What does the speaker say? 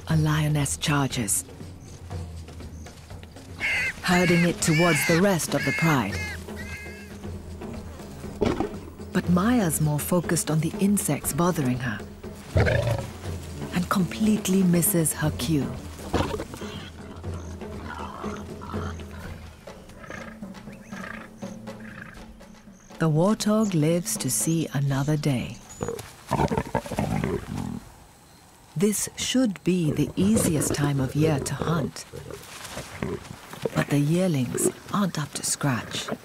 a lioness charges, herding it towards the rest of the pride. But Maya's more focused on the insects bothering her and completely misses her cue. The warthog lives to see another day. This should be the easiest time of year to hunt, but the yearlings aren't up to scratch.